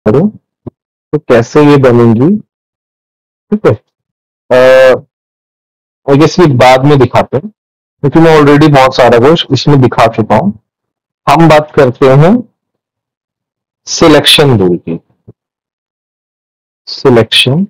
करूं तो कैसे ये बनेंगी, ठीक है। आई गेस ये बाद में दिखाते हैं क्योंकि मैं ऑलरेडी बहुत सारा कुछ इसमें दिखा चुका हूं। हम बात करते हैं सिलेक्शन रूल की। सिलेक्शन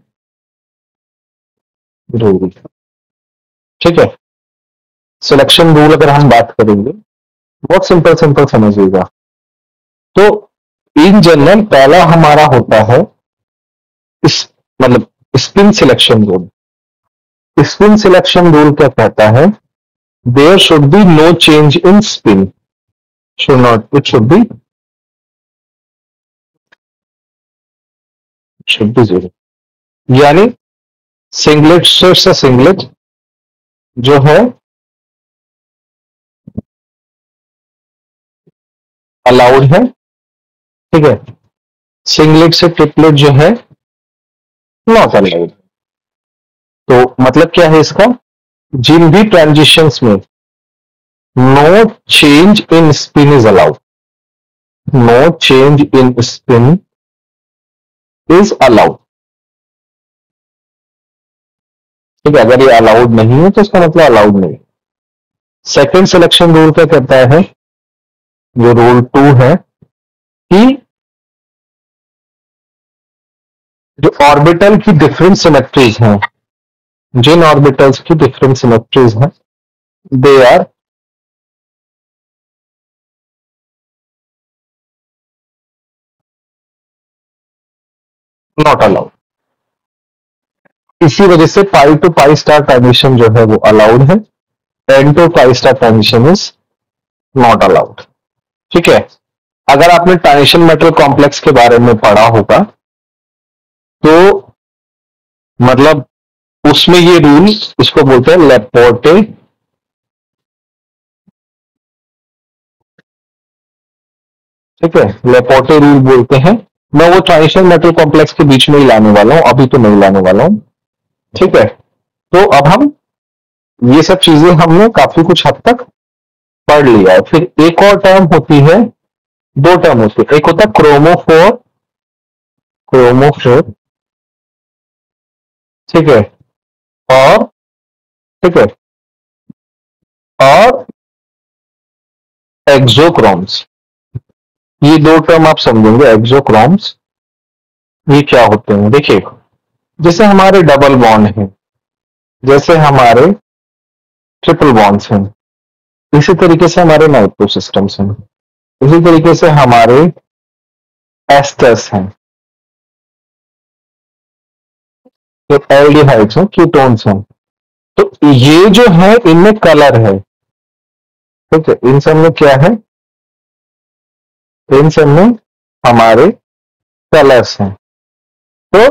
रूल, ठीक है। सिलेक्शन रूल अगर हम बात करेंगे, बहुत सिंपल सिंपल समझिएगा। तो इन जनरल पहला हमारा होता है इस मतलब spin selection rule. Spin selection rule क्या कहता है? There should be no change in spin, should not, it should be zero. यानी सिंगलेट से सिंगलेट जो है अलाउड है, ठीक है। सिंगलेट से ट्रिपलेट जो है नॉट अलाउड। तो मतलब क्या है इसका? जिन भी ट्रांजिशंस में no change in spin is allowed, no change in spin is allowed, ठीक है। अगर ये अलाउड नहीं है तो इसका मतलब अलाउड नहीं। सेकंड सिलेक्शन रूल क्या कहता है, जो रूल 2 है, कि जो ऑर्बिटल की डिफरेंट सिमेट्रीज हैं, जिन ऑर्बिटल्स की डिफरेंट सिमेट्रीज हैं, दे आर नॉट अलाउड। इसी वजह से pi to pi star transition जो है वो अलाउड है, n to pi star transition is not allowed, ठीक है। अगर आपने ट्रांजिशन मेटल कॉम्प्लेक्स के बारे में पढ़ा होगा तो मतलब उसमें ये रूल, इसको बोलते हैं लेपोर्टे, ठीक है, लेपोर्टे रूल बोलते हैं। मैं वो ट्रांजिशन मेटल कॉम्प्लेक्स के बीच में ही लाने वाला हूं, अभी तो नहीं लाने वाला हूं, ठीक है। तो अब हम ये सब चीजें हमने काफी कुछ हद तक पढ़ लिया है। फिर एक और टर्म होती है, दो टर्म होती है, एक होता है क्रोमोफोर, क्रोमोफोर, ठीक है, और ठीक है, और एक्सोक्रोम्स। ये दो टर्म आप समझेंगे, एक्सोक्रोम्स ये क्या होते हैं। देखिए, जैसे हमारे डबल बॉन्ड हैं, जैसे हमारे ट्रिपल बॉन्ड्स हैं, इसी तरीके से हमारे नाइट्रो सिस्टम्स हैं, इसी तरीके से हमारे एस्टर्स हैं, जो एल्डिहाइड्स हैं, कीटोन्स हैं। तो ये जो है इनमें कलर है, ठीक है। इन सब में क्या है? इन सब में हमारे कलर्स हैं। तो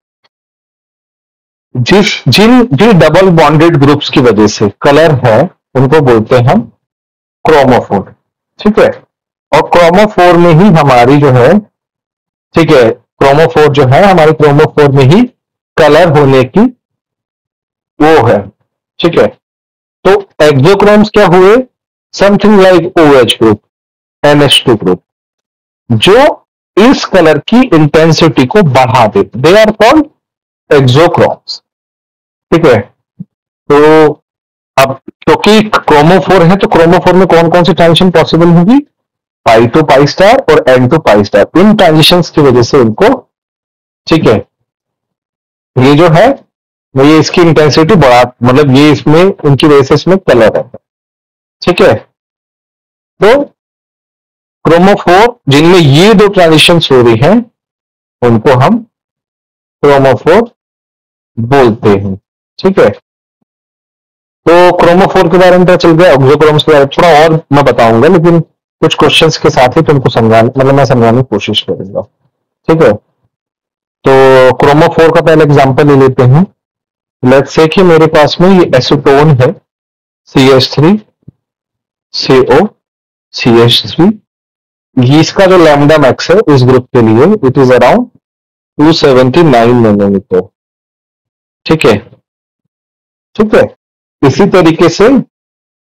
जिन भी डबल बॉन्डेड ग्रुप्स की वजह से कलर है, उनको बोलते हैं हम क्रोमोफोर, ठीक है। और क्रोमोफोर में ही हमारी जो है, ठीक है, क्रोमोफोर जो है हमारे क्रोमोफोर में ही कलर होने की वो है, ठीक है। तो एक्सोक्रोम्स क्या हुए? Something like OH group, NH2 group, जो इस कलर की इंटेंसिटी को बढ़ा देते, दे आर कॉल्ड एक्सोक्रोम्स, ठीक है। तो अब क्योंकि क्रोमोफोर है तो क्रोमोफोर में कौन कौन सी ट्रांजिशन पॉसिबल होगी? पाई टू पाई स्टार और एन टू पाई स्टार। इन ट्रांजिशंस की वजह से इनको, ठीक है, ये जो है ये इसकी इंटेंसिटी बढ़ा, मतलब ये इसमें इनकी वजह से इसमें कलर है, ठीक है। तो क्रोमोफोर जिनमें ये दो ट्रांजिशंस हो रही हैं उनको हम क्रोमोफोर बोलते हैं, ठीक है। तो क्रोमोफोर के बारे में पता चल गया। एक्सोक्रोम्स के बारे में थोड़ा और मैं बताऊंगा, लेकिन कुछ क्वेश्चंस के साथ ही तुमको समझाने, मतलब मैं समझाने की कोशिश करूंगा, ठीक है। तो क्रोमोफोर का पहले एग्जांपल ले लेते हैं। लेट्स से कि मेरे पास में ये एसीटोन है, CH3 CO CH3। इसका जो लैम्डा मैक्स है इस ग्रुप के लिए इट इज अराउंड 279 नैनोमीटर, ठीक है, ठीक है। इसी तरीके से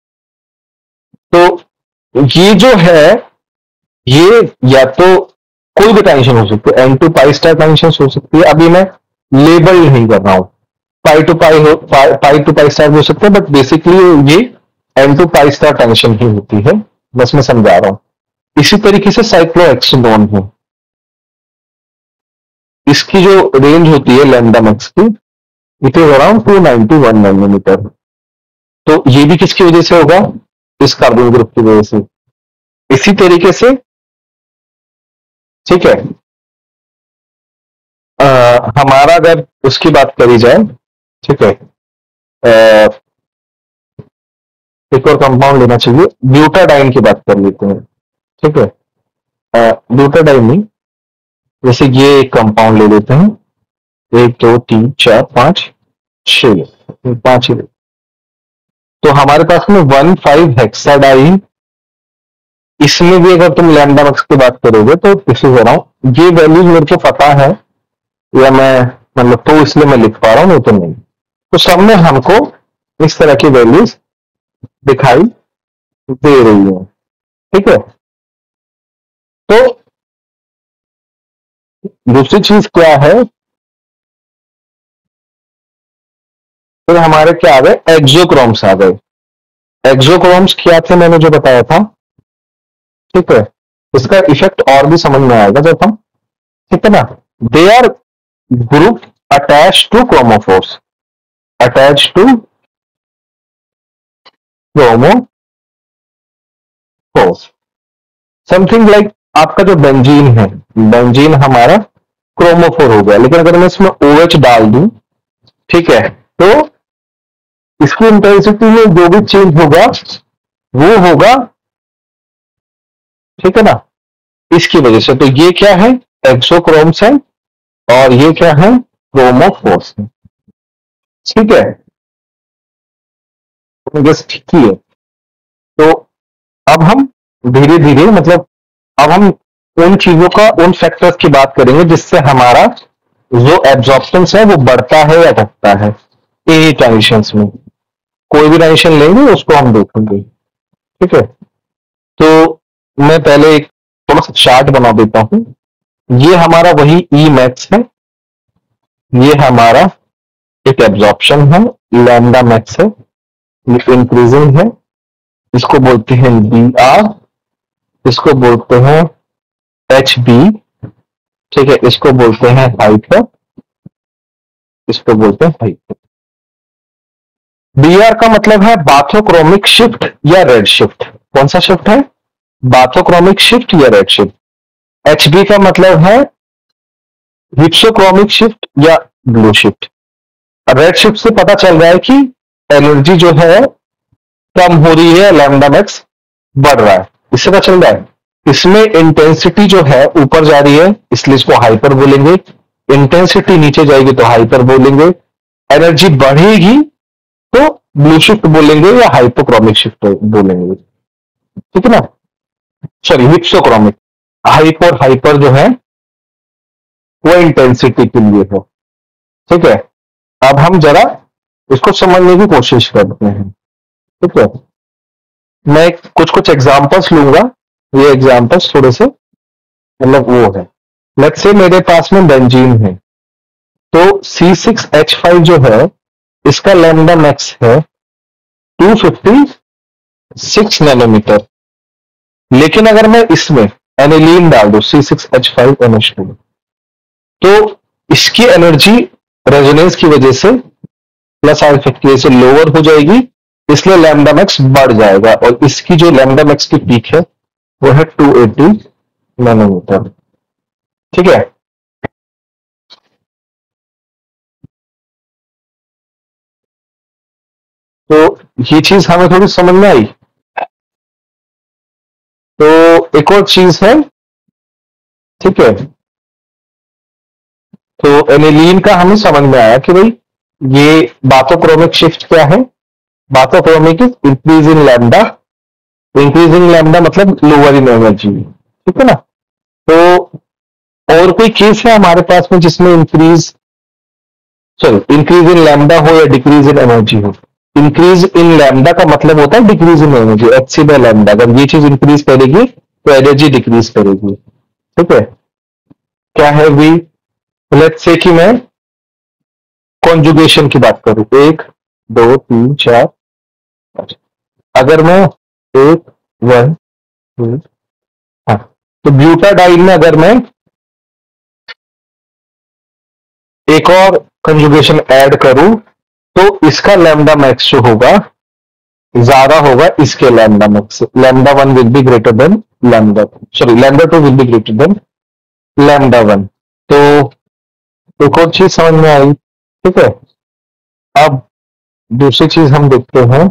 तो ये जो है ये या तो कोई भी टेंशन हो सकती है, n2 पाई स्टार टेंशन हो सकती है। अभी मैं लेबल नहीं कर रहा हूं, पाई टू पाई स्टार हो सकते हैं, बट बेसिकली ये n2 पाई स्टार टेंशन ही होती है, बस मैं समझा रहा हूं। इसी तरीके से साइक्लोहेक्सेनोन है, इसकी जो रेंज होती है लैम्डा मैक्स की, इट इज अराउंड 291 नैनोमीटर। तो ये भी किसकी वजह से होगा, इस कार्बन ग्रुप की वजह से। इसी तरीके से ठीक है, हमारा अगर उसकी बात करी जाए, ठीक है, एक और कंपाउंड लेना चाहिए, ब्यूटाडाइन की बात कर लेते हैं। ठीक है, ब्यूटाडाइन नहीं, जैसे ये एक कंपाउंड ले लेते हैं, 1 2 3 4 5 6, 5 ही। तो हमारे पास में 1,5 हेक्साडाइन, इसमें भी अगर तुम लैम्डा मैक्स की बात करोगे तो इसे अराउंड, ये वैल्यूज मेरे को पता है, या मैं मतलब तो इसलिए मैं लिख पा रहा हूं, नहीं तो नहीं। तो सब में हमको इस तरह की वैल्यूज दिखाई दे रही है। ठीक है, तो दूसरी चीज क्या है, फिर हमारे क्या आ गए, एक्सोक्रोम्स आ गए। एक्सोक्रोम्स क्या थे मैंने जो बताया था। ठीक है, इसका इफेक्ट और भी समझ में आएगा जब हम, ठीक है ना, they are group attach to chromophores, attach to chromophores, something like आपका जो बेंजीन है, बेंजीन हमारा क्रोमोफोर हो गया, लेकिन अगर मैं इसमें OH डाल दूं, ठीक है, तो इसकी इंटेंसिटी में जो भी चेंज होगा वो होगा, ठीक है ना, इसकी वजह से। तो ये क्या है, एक्सोक्रोम्स है, और ये क्या है, क्रोमोफोर्स है। ठीक है, बस ठीक ही है। तो अब हम धीरे धीरे, मतलब अब हम उन चीजों का, उन फैक्टर्स की बात करेंगे जिससे हमारा जो एब्जॉर्प्शन है वो बढ़ता है या घटता है ए टेंशंस में। कोई भी टेंशन लेंगे उसको हम देखेंगे। ठीक है, तो मैं पहले एक थोड़ा सा चार्ट बना देता हूं। ये हमारा वही ई मैक्स है, ये हमारा एक एब्जॉर्प्शन है, लैम्डा मैक्स है, ये इंक्रीजिंग है, इसको बोलते हैं BR, इसको बोलते हैं HB, ठीक है, इसको बोलते हैं हाइपर, इसको बोलते हैं हाइपर। BR का मतलब है बाथोक्रोमिक शिफ्ट या रेड शिफ्ट। कौन सा शिफ्ट है, बाथोक्रोमिक शिफ्ट या रेड शिफ्ट। HB का मतलब है हिप्सोक्रोमिक शिफ्ट या ब्लू शिफ्ट। रेड शिफ्ट से पता चल रहा है कि एनर्जी जो है कम हो रही है, लैम्डा मैक्स बढ़ रहा है, इससे पता चल रहा है। इसमें इंटेंसिटी जो है ऊपर जा रही है, इसलिए इसको हाइपर बोलेंगे। इंटेंसिटी नीचे जाएगी तो हाइपर बोलेंगे। एनर्जी बढ़ेगी तो ब्लू शिफ्ट बोलेंगे या हाइपोक्रोमिक शिफ्ट बोलेंगे। ठीक है ना, सॉरी हिप्सोक्रोमिक। हाइपर हाइपर जो है वो इंटेंसिटी के लिए है। ठीक है, अब हम जरा इसको समझने की कोशिश करते हैं। ठीक है, मैं कुछ कुछ एग्जांपल्स लूंगा, ये एग्जांपल्स थोड़े से मतलब वो है। लेट्स से मेरे पास में बेंजीन है, तो C6H5 जो है इसका लैम्डा मैक्स है 256 नैनोमीटर। लेकिन अगर मैं इसमें एनिलीन डाल दूं C6H5NH2, तो इसकी एनर्जी रेजोनेंस की वजह से प्लस आर इफेक्ट की वजह से लोअर हो जाएगी, इसलिए लैम्डा मैक्स बढ़ जाएगा, और इसकी जो लैम्डा मैक्स की पीक है वो है 280 नैनोमीटर। ठीक है, तो ये चीज हमें थोड़ी समझ में आई। तो एक और चीज है, ठीक है, तो एनिलीन का हमें समझ में आया कि भाई ये बाथोक्रोमिक शिफ्ट क्या है, bathochromic is increase in lambda, increasing lambda मतलब लोअर इन एनर्जी। ठीक है ना, तो और कोई केस है हमारे पास में जिसमें इंक्रीज इन लैम्डा हो या डिक्रीज इन एनर्जी हो। इंक्रीज इन लैम्डा का मतलब होता है decrease in energy, HC by lambda. अगर ये चीज इंक्रीज करेगी तो एनर्जी डिक्रीज करेगी। ठीक है, क्या है वी? लेट्स से कि मैं कॉन्जुगेशन की बात करूं, 1 2 3 4 5। अगर मैं 1 1 2, हाँ, तो ब्यूटाडाइन में अगर मैं एक और कंजुगेशन ऐड करूं तो इसका लैम्डा मैक्स जो होगा ज्यादा होगा इसके lambda max. Lambda 1 will be greater than lambda, sorry lambda 2 will be greater than lambda 1। तो एक और चीज समझ में आई, ठीक है। अब दूसरी चीज हम देखते हैं,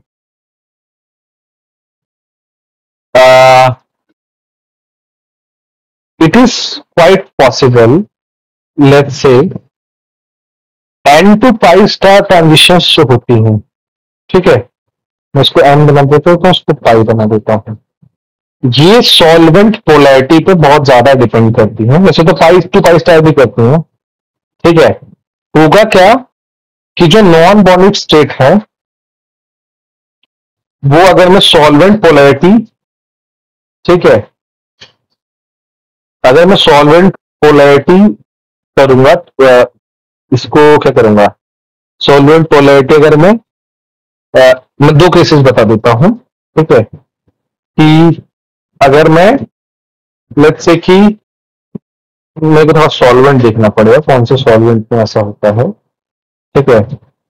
it is quite possible, let's say n to pi star transitions जो होती हैं, ठीक है, मैं इसको एन बना देता हूं तो उसको पाई बना देता हूं। ये सॉल्वेंट पोलैरिटी पे बहुत ज्यादा डिपेंड करती है, वैसे तो पाई टू पाई स्टार भी करती हैं, ठीक है। होगा क्या कि जो नॉन बॉन्डेड स्टेट है वो अगर मैं सॉल्वेंट पोलैरिटी, ठीक है, अगर मैं सॉल्वेंट पोलैरिटी करूंगा इसको क्या करूंगा, सॉल्वेंट पोलैरिटी अगर मैं दो केसेस बता देता हूं, ठीक है, कि अगर मैं लेट्स से कि मेरे को थोड़ा सॉल्वेंट देखना पड़ेगा कौन से सॉल्वेंट में ऐसा होता है, ठीक है।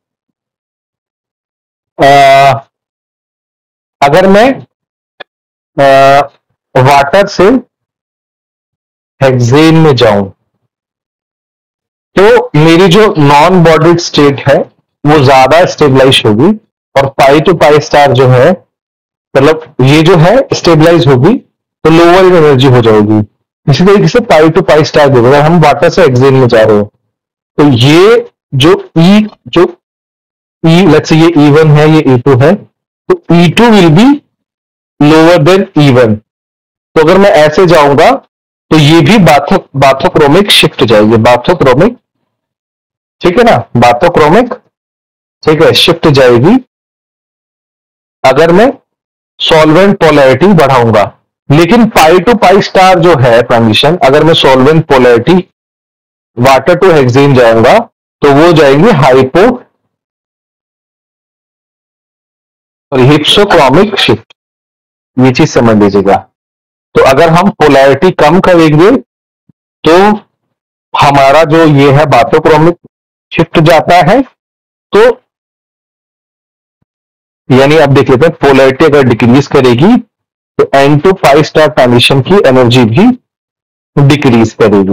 अगर मैं वाटर से हेक्सेन में जाऊं तो मेरी जो नॉन बॉडीड स्टेट है वो ज्यादा स्टेबलाइज होगी, और पाई टू पाई स्टार जो है, मतलब ये जो है स्टेबलाइज होगी तो लोअर इन एनर्जी हो जाएगी। इसी तरीके से पाई टू पाई स्टार देखो, अगर हम वाटर से हेक्सेन में जा रहे हो तो ये जो ई लेट्स से ये E1 है, ये E2 है, तो E2 will be lower than E1। तो अगर मैं ऐसे जाऊंगा तो ये भी बाथोक्रोमिक शिफ्ट जाएगी, बाथोक्रोमिक, ठीक है ना, बाथोक्रोमिक, ठीक है, शिफ्ट जाएगी अगर मैं सॉल्वेंट पोलैरिटी बढ़ाऊंगा। लेकिन पाई टू पाई स्टार जो है ट्रांजिशन, अगर मैं solvent polarity water to hexane जाऊंगा तो वो जाएंगे हाइपो और हिप्सोक्रोमिक शिफ्ट, ये चीज समझ लीजिएगा। तो अगर हम पोलैरिटी कम करेंगे तो हमारा जो ये है बाथोक्रोमिक शिफ्ट जाता है, तो यानी अब देख लेते हैं पोलैरिटी अगर डिक्रीज करेगी तो n to pi star transition की एनर्जी भी डिक्रीज करेगी,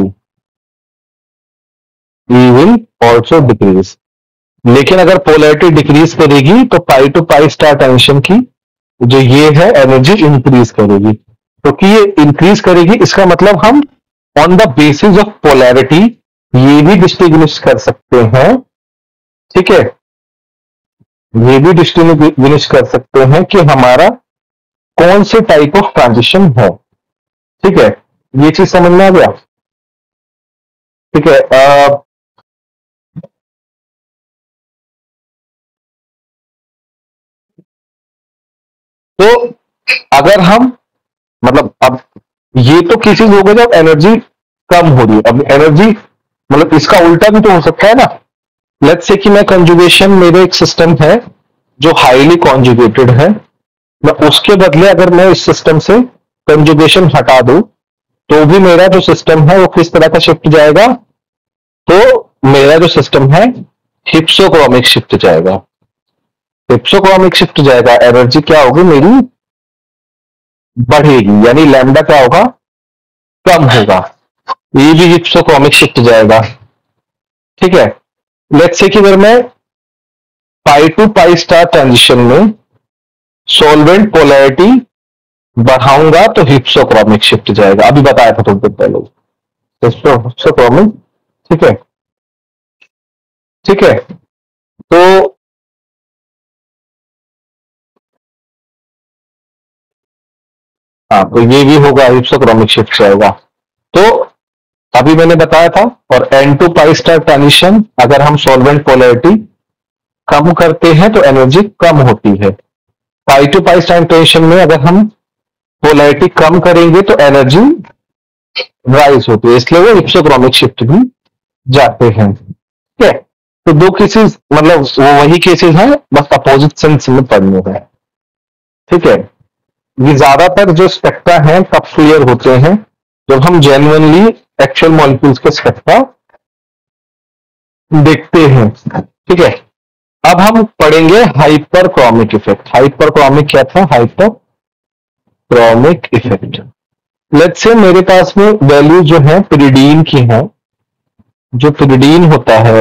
ई विल ऑल्सो डिक्रीज। लेकिन अगर पोलैरिटी डिक्रीज करेगी तो pi to pi star transition की जो ये है एनर्जी इंक्रीज करेगी। तो कि ये इंक्रीज करेगी इसका मतलब हम on the basis of polarity ये भी डिस्टिंग्विश कर सकते हैं, ठीक है, ये भी डिस्टिंग्विश कर सकते हैं कि हमारा कौन से टाइप ऑफ ट्रांजिशन है, ठीक है। ये चीज समझ में आ गया, ठीक है। तो अगर हम मतलब अब ये तो केसेस हो गए जब एनर्जी कम हो रही है, अब एनर्जी मतलब इसका उल्टा भी तो हो सकता है ना। लेट्स से कि मैं कंजुगेशन, मेरे एक सिस्टम है जो हाईली कॉन्जुगेटेड है, मैं उसके बदले अगर मैं इस सिस्टम से कंजुगेशन हटा दूं तो भी मेरा जो सिस्टम है वो किस तरह का शिफ्ट जाएगा, तो मेरा जो सिस्टम है हिप्सोक्रोमिक शिफ्ट जाएगा, हिप्सोक्रोमिक शिफ्ट जाएगा। एनर्जी क्या होगी मेरी, बढ़ेगी, यानी लैम्डा क्या होगा, कम होगा, ये भी हिप्सोक्रोमिक शिफ्ट जाएगा, ठीक है। लेट्स से कि अगर मैं pi to pi star transition में सॉल्वेंट पोलैरिटी बढ़ाऊंगा तो हिप्सोक्रोमिक शिफ्ट जाएगा, अभी बताया था थोड़ी देर पहले हिप्सोक्रोमिक, ठीक है, ठीक है। तो हाँ, तो ये भी होगा, हिप्सोक्रोमिक शिफ्ट जाएगा। तो अभी मैंने बताया था, और n to pi star transition अगर हम सॉल्वेंट पोलैरिटी कम करते हैं तो एनर्जी कम होती है। Pi to pi star transition में अगर हम पोलैरिटी कम करेंगे तो एनर्जी राइज होती है, इसलिए वो इप्सोक्रोमिक शिफ्ट भी जाते हैं। ठीक है, तो दो केसेस, मतलब वो वही केसेस हैं, बस अपोजिट सेंस में पढ़ने हैं। ठीक है, ये ज्यादातर जो स्पेक्ट्रा हैं तब क्लियर होते हैं जब हम जेन्युइनली एक्चुअल मॉलिक्यूल्स के स्पेक्ट्रा देखते हैं। ठीक है, अब हम पढ़ेंगे हाइपरक्रोमिक इफेक्ट। हाइपरक्रोमिक क्या था? Hyperchromic effect. लेट्स से मेरे पास में वैल्यू जो है पिरिडीन की है। जो पिरिडीन होता है,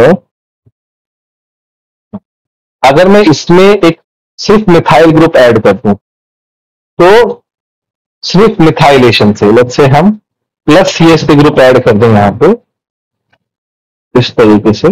अगर मैं इसमें एक सिर्फ मिथाइल ग्रुप ऐड कर दूं, तो सिर्फ मिथाइलेशन से, लेट्स से हम प्लस सीएसपी ग्रुप ऐड कर दें यहां पे इस तरीके से,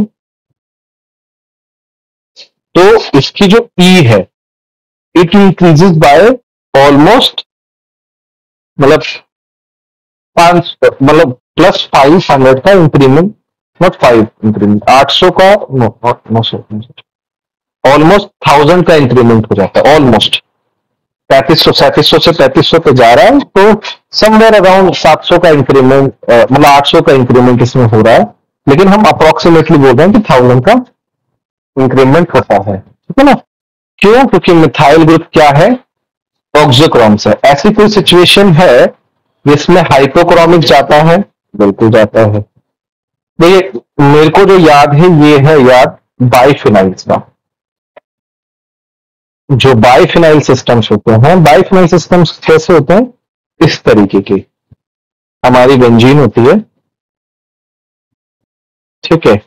तो इसकी जो ई है इट इंक्रीजेस बाय ऑलमोस्ट, मतलब पांच, मतलब प्लस 500 का इंक्रीमेंट, नॉट 5 इंक्रीमेंट, 800 का, नो नॉट 900, ऑलमोस्ट 1000 का इंक्रीमेंट हो जाता है। ऑलमोस्ट 3500 से 3500 पे जा रहा है, तो समवेयर अराउंड 700 का इंक्रीमेंट, मतलब 800 का इंक्रीमेंट इसमें हो रहा है, लेकिन हम अप्रोक्सीमेटली बोल रहे हैं कि 1000 का इंक्रीमेंट होता है। ठीक है ना? क्यों? क्योंकि मिथाइल ग्रुप क्या है? ऑक्सोक्रोम्स है। ऐसी कोई सिचुएशन है जिसमें हाइपोक्रोमिक जाता है? बिल्कुल जाता है। देखिए, मेरे को जो याद है ये है याद बाइफिनाइल्स का। जो बाइफिनाइल सिस्टम्स होते हैं, बाइफिनाइल सिस्टम्स कैसे होते हैं? इस तरीके की हमारी बेंजीन होती है। ठीक है,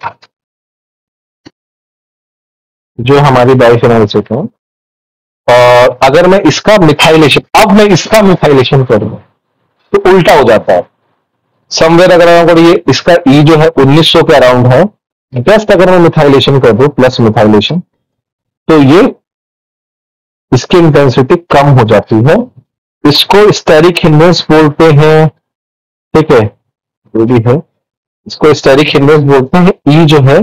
जो हमारी बाइफिनाइल्स होते हैं, और अगर मैं इसका मिथाइलेशन, अब मैं इसका मिथाइलेशन करूं तो उल्टा हो जाता है। समवेयर अगर ये इसका ई जो है 1900 के अराउंड है, जस्ट अगर मैं मिथाइलेशन कर दूं, प्लस मिथाइलेशन, तो ये इसकी इंटेंसिटी कम हो जाती है। इसको स्टेरिक हिंड्रेंस बोलते हैं। ठीक है, जो भी है, इसको स्टेरिक हिंड्रेंस बोलते हैं। ई जो है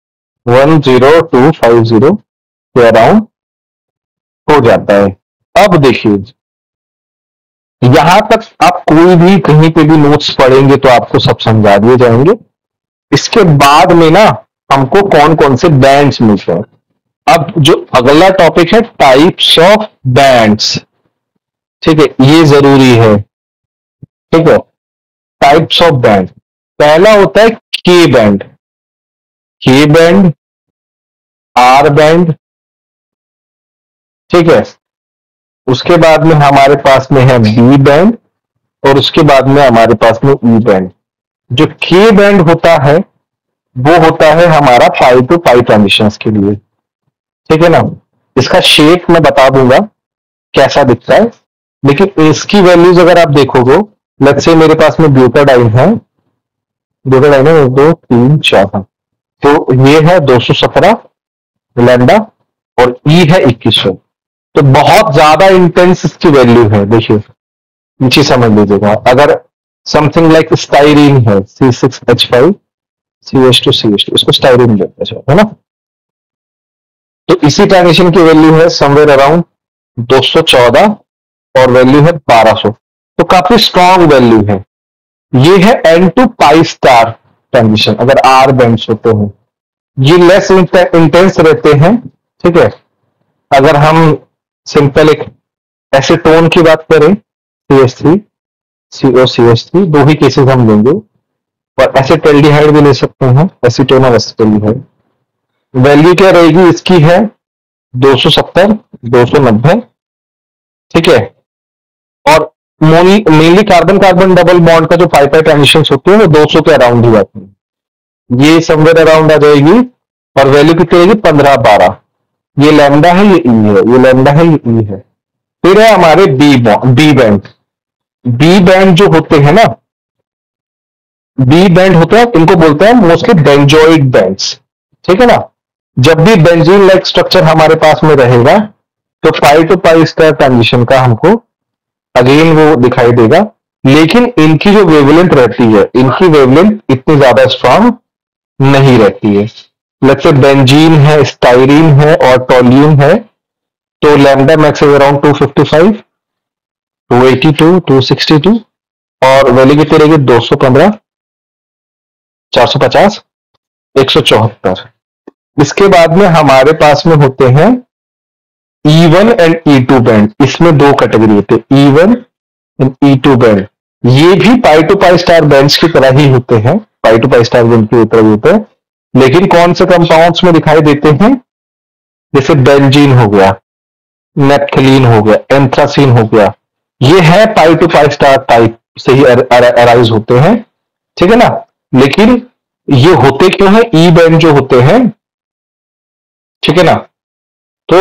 10250 के अराउंड हो जाता है। अब देखिए, यहां तक आप कोई भी कहीं पे भी नोट्स पढ़ेंगे तो आपको सब समझा दिए जाएंगे। इसके बाद में ना हमको कौन कौन से बैंड्स मिलते हैं। अब जो अगला टॉपिक है टाइप्स ऑफ बैंड्स। ठीक है, ये जरूरी है। ठीक है, टाइप्स ऑफ बैंड, पहला होता है के बैंड। के बैंड, आर बैंड। ठीक है, उसके बाद में हमारे पास में है बी बैंड, और उसके बाद में हमारे पास में ई बैंड। जो के बैंड होता है वो होता है हमारा पाई टू पाई ट्रांजिशंस के लिए। ठीक है ना? इसका शेप मैं बता दूंगा कैसा दिखता है, लेकिन इसकी वैल्यूज अगर आप देखोगे, लेट्स से मेरे पास में ब्यूटाडाइन है, ब्यूटाडाइन है 1 2 3 4, तो ये है 217 लैम्डा, और ई है 2100। तो बहुत ज्यादा इंटेंस इसकी वैल्यू है। देखिए, नीचे समझ लीजिएगा, अगर समथिंग लाइक स्टाइरीन है C6H5 CH2 इसको स्टाइरीन बोलते हैं, है ना? तो इसी ट्रांजिशन की वैल्यू है समवेयर अराउंड 214, और वैल्यू है 1200, तो काफी स्ट्रॉन्ग वैल्यू है। ये है n to pi star transition. अगर आर बैंड्स होते हैं ये लेस इंटेंस रहते हैं। ठीक है, अगर हम सिंपल एक एसीटोन की बात करें, CH3 COCH3, दो ही केसेस हम लेंगे, और एसिटाल्डिहाइड भी ले सकते हैं, एसीटोन और एसिटाल्डिहाइड। वैल्यू क्या रहेगी इसकी? है 270 290। ठीक है, और mainly carbon carbon double bond का जो पाई पाई ट्रांजिशन होती है वो 200 के अराउंड ही आती है। ये समवेयर अराउंड आ जाएगी, और वैल्यू कितनी रहेगी? 15 12। ये लैम्डा है, ये ई है, ये लैम्डा है, ये ई है। फिर है हमारे बी बैंड। बी बैंड जो होते हैं ना, बी बैंड होते हैं, इनको बोलते हैं मोस्टली बेंजोइड बैंड्स। ठीक है ना? जब भी बेंजीन लाइक स्ट्रक्चर हमारे पास में रहेगा तो pi to pi star transition का हमको अगेन वो दिखाई देगा, लेकिन इनकी जो वेवलेंथ रहती है, इनकी वेवलेंथ इतनी ज्यादा स्ट्रांग नहीं रहती है। लेट्स से बेंजीन है, स्टाइरीन है और टोल्यून है, तो लैम्डा मैक्स इज अराउंड 255 282 262, और वैल्यू कितनी रहेगी 215, 450, 174। इसके बाद में हमारे पास में होते हैं E1 एंड E2 बैंड। इसमें दो कैटेगरी होते हैं, E1 एंड E2 बैंड। ये भी pi to pi star bands की तरह ही होते हैं, pi to pi star band की तरह होते हैं, लेकिन कौन से कंपाउंड्स में दिखाई देते हैं? जैसे बेंजीन हो गया, नेप्थलीन हो गया, एंथ्रासीन हो गया, ये है pi to pi star type से ही अराइज होते हैं, ठीक है ना। लेकिन ये होते क्यों है? ई बैंड जो होते हैं, ठीक है ना, तो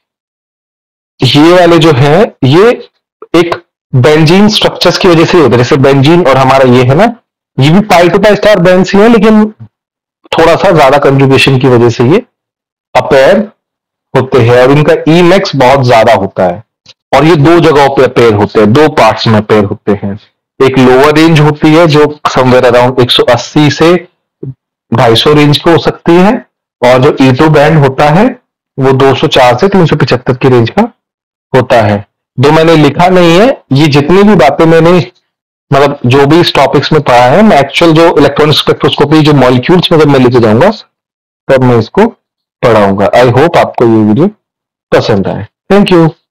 ये वाले जो है ये एक बेंजीन स्ट्रक्चर्स की वजह से होते हैं। जैसे बेंजीन और हमारा ये है ना, ये भी pi to pi star bands ही है, लेकिन थोड़ा सा ज्यादा कंजुगेशन की वजह से ये अपेयर होते हैं और इनका ई मैक्स बहुत ज्यादा होता है। और ये दो जगहों पे अपेयर होते हैं, दो पार्ट्स में अपेयर होते हैं। एक लोअर रेंज होती है जो समवेयर अराउंड 180 से 250 रेंज की हो सकती है, और जो E2 बैंड होता है वो 204 से 375 की रेंज का होता है। जो मैंने लिखा नहीं है, ये जितनी भी बातें मैंने मतलब जो भी इस टॉपिक्स में पढ़ा है, मैं एक्चुअल जो इलेक्ट्रॉनिक स्पेक्ट्रोस्कोपी जो मॉलिक्यूल्स में जब मैं लेके जाऊंगा तब मैं इसको पढ़ाऊंगा। आई होप आपको ये वीडियो पसंद आए। Thank you.